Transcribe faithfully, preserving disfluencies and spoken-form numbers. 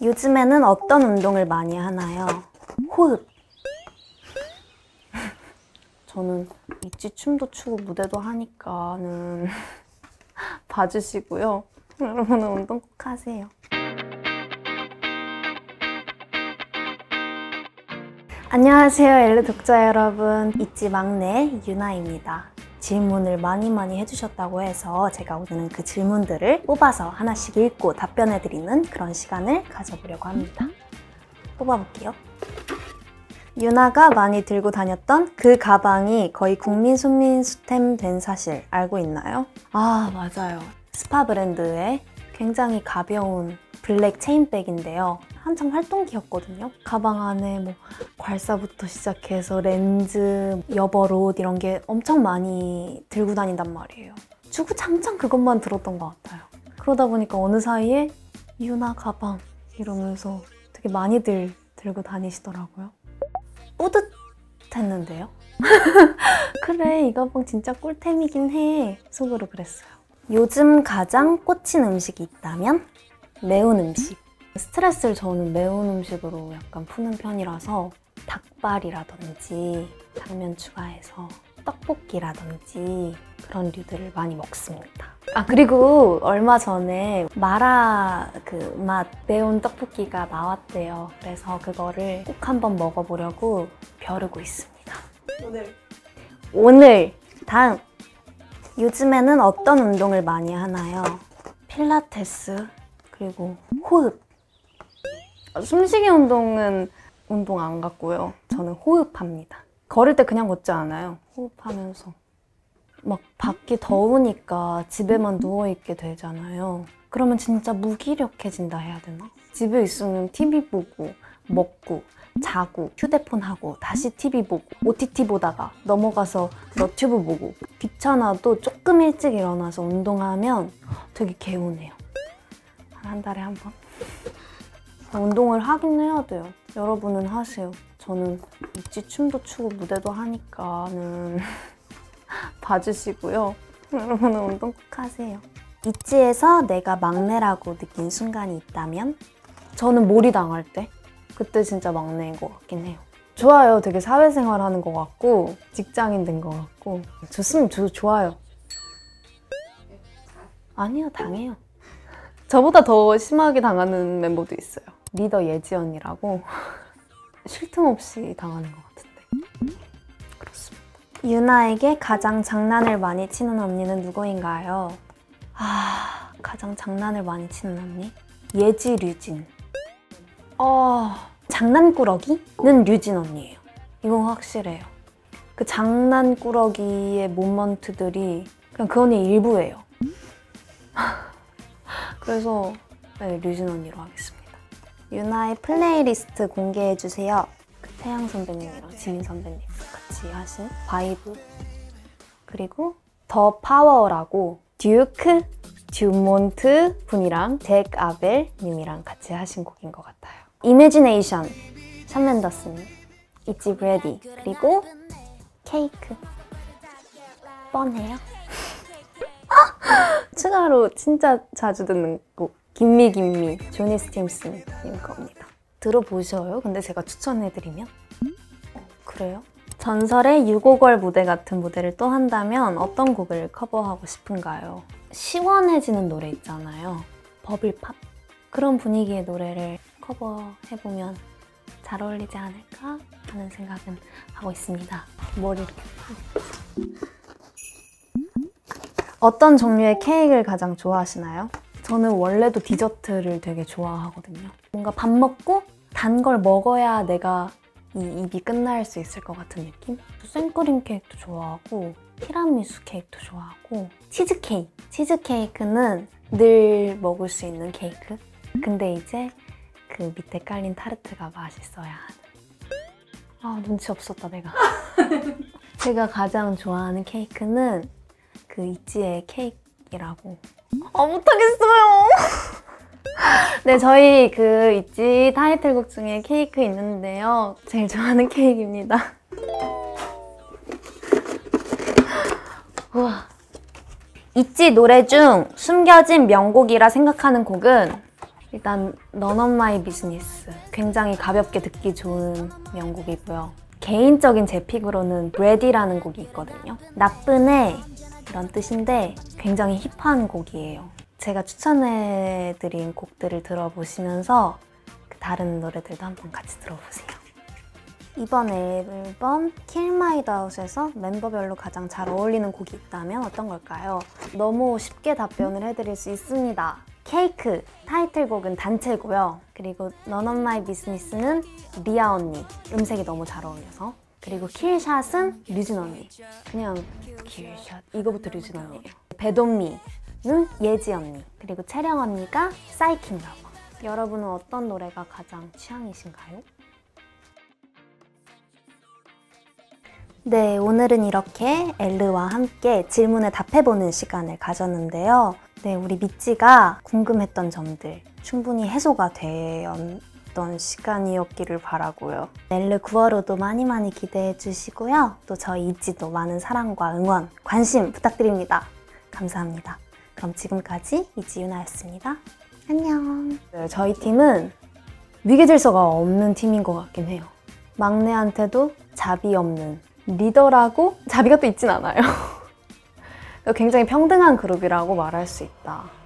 요즘에는 어떤 운동을 많이 하나요? 호흡. 저는 있지 춤도 추고 무대도 하니까는 봐주시고요. 여러분은 운동 꼭 하세요. 안녕하세요, 엘르 독자 여러분. 있지 막내 유나입니다. 질문을 많이 많이 해주셨다고 해서 제가 오늘은 그 질문들을 뽑아서 하나씩 읽고 답변해드리는 그런 시간을 가져보려고 합니다. 뽑아볼게요. 유나가 많이 들고 다녔던 그 가방이 거의 국민 손민수템 된 사실 알고 있나요? 아, 맞아요. 스파 브랜드의 굉장히 가벼운 블랙 체인백인데요. 한참 활동기였거든요. 가방 안에 뭐 괄사부터 시작해서 렌즈, 여벌옷 이런 게 엄청 많이 들고 다닌단 말이에요. 주구장창 그것만 들었던 것 같아요. 그러다 보니까 어느 사이에 유나 가방 이러면서 되게 많이들 들고 다니시더라고요. 뿌듯했는데요? 그래, 이 가방 진짜 꿀템이긴 해. 속으로 그랬어요. 요즘 가장 꽂힌 음식이 있다면? 매운 음식. 스트레스를 저는 매운 음식으로 약간 푸는 편이라서 닭발이라든지 당면 추가해서 떡볶이라든지 그런 류들을 많이 먹습니다. 아, 그리고 얼마 전에 마라 그 맛 매운 떡볶이가 나왔대요. 그래서 그거를 꼭 한번 먹어보려고 벼르고 있습니다. 오늘 오늘 다음 요즘에는 어떤 운동을 많이 하나요? 필라테스 그리고 호흡. 숨쉬기 운동은 운동 안 같고요. 저는 호흡합니다. 걸을 때 그냥 걷지 않아요. 호흡하면서. 막 밖이 더우니까 집에만 누워있게 되잖아요. 그러면 진짜 무기력해진다 해야 되나? 집에 있으면 티비 보고, 먹고, 자고, 휴대폰 하고, 다시 티비 보고, 오티티 보다가 넘어가서 너튜브 보고 귀찮아도 조금 일찍 일어나서 운동하면 되게 개운해요. 한 달에 한 번? 운동을 하긴 해야 돼요. 여러분은 하세요. 저는 있지 춤도 추고 무대도 하니까는 봐주시고요. 여러분은 운동 꼭 하세요. 있지에서 내가 막내라고 느낀 순간이 있다면? 저는 몰이 당할 때. 그때 진짜 막내인 것 같긴 해요. 좋아요. 되게 사회생활 하는 것 같고 직장인 된 것 같고 좋으면 저, 좋아요. 아니요, 당해요. 저보다 더 심하게 당하는 멤버도 있어요. 리더 예지 언니라고 쉴 틈 없이 당하는 것 같은데. 그렇습니다. 유나에게 가장 장난을 많이 치는 언니는 누구인가요? 아, 가장 장난을 많이 치는 언니? 예지, 류진. 어, 장난꾸러기는 류진 언니예요. 이건 확실해요. 그 장난꾸러기의 모먼트들이 그냥 그 언니의 일부예요. 그래서 네, 류진 언니로 하겠습니다. 유나의 플레이리스트 공개해주세요. 그 태양 선배님이랑 지민 선배님 같이 하신 바이브. 그리고 더 파워라고 듀크 듀몬트 분이랑 잭 아벨 님이랑 같이 하신 곡인 것 같아요. 이매지네이션 션 맨더스님, 있지 브레디, 그리고 케이크. 뻔해요. 추가로 진짜 자주 듣는 곡 김미 김미 조니 스팀슨 님 겁니다. 들어보셔요? 근데 제가 추천해드리면? 어, 그래요? 전설의 유고걸 무대 같은 무대를 또 한다면 어떤 곡을 커버하고 싶은가요? 시원해지는 노래 있잖아요. 버블팝? 그런 분위기의 노래를 커버해보면 잘 어울리지 않을까 하는 생각은 하고 있습니다. 머리 이렇게 어떤 종류의 케이크를 가장 좋아하시나요? 저는 원래도 디저트를 되게 좋아하거든요. 뭔가 밥 먹고 단 걸 먹어야 내가 이 입이 끝날 수 있을 것 같은 느낌? 생크림 케이크도 좋아하고 티라미수 케이크도 좋아하고 치즈케이크! 치즈케이크는 늘 먹을 수 있는 케이크? 근데 이제 그 밑에 깔린 타르트가 맛있어야 하는. 아, 눈치 없었다 내가. 제가 가장 좋아하는 케이크는 그 있지의 케이크라고. 아, 못하겠어요. 네, 저희 그 있지 타이틀곡 중에 케이크 있는데요. 제일 좋아하는 케이크입니다. 우와. 있지 노래 중 숨겨진 명곡이라 생각하는 곡은 일단 None of My Business 굉장히 가볍게 듣기 좋은 명곡이고요. 개인적인 제 픽으로는 Ready라는 곡이 있거든요. 나쁜 애 이런 뜻인데 굉장히 힙한 곡이에요. 제가 추천해드린 곡들을 들어보시면서 다른 노래들도 한번 같이 들어보세요. 이번 앨범 Kill My Doubt에서 멤버별로 가장 잘 어울리는 곡이 있다면 어떤 걸까요? 너무 쉽게 답변을 해드릴 수 있습니다. 케이크 타이틀곡은 단체고요. 그리고 None of My Business는 리아 언니, 음색이 너무 잘 어울려서. 그리고 킬샷은 류진 언니. 그냥 킬샷 이거부터 류진 언니예요. 배돈미는 예지 언니. 그리고 채령 언니가 사이킹라버. 여러분은 어떤 노래가 가장 취향이신가요? 네, 오늘은 이렇게 엘르와 함께 질문에 답해보는 시간을 가졌는데요. 네, 우리 미찌가 궁금했던 점들 충분히 해소가 되었던 시간이었기를 바라고요. 엘르 구월호도 많이 많이 기대해 주시고요. 또 저희 이찌도 많은 사랑과 응원, 관심 부탁드립니다. 감사합니다. 그럼 지금까지 이지유나였습니다. 안녕. 네, 저희 팀은 위계질서가 없는 팀인 것 같긴 해요. 막내한테도 자비 없는 리더라고 자비가 또 있진 않아요. 굉장히 평등한 그룹이라고 말할 수 있다.